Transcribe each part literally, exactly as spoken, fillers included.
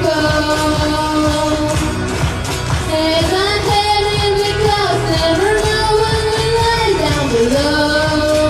As I'm heading the clouds, never know when we lie down below.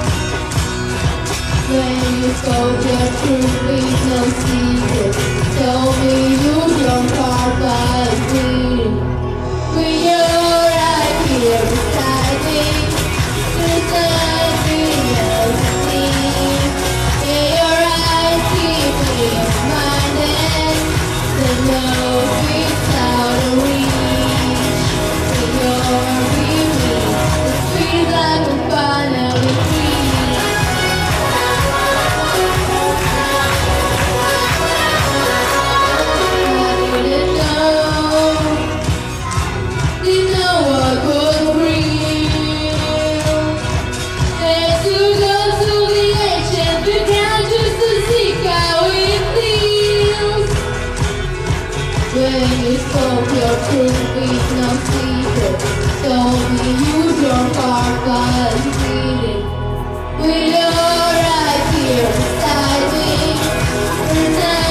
When you spoke your truth, it's no secret. Told me you don't call but bleeding. When you're right here beside me, there's nothing else to see. In your eyes keep me reminded that love is out of reach. When you're with me, it feels like I'm finally free. I didn't know, didn't know what was real. Had to go to the edge and the ground just to see how it feels. When you spoke your truth with no secret, told me you drunk our body bleeding. With your right here beside me, there's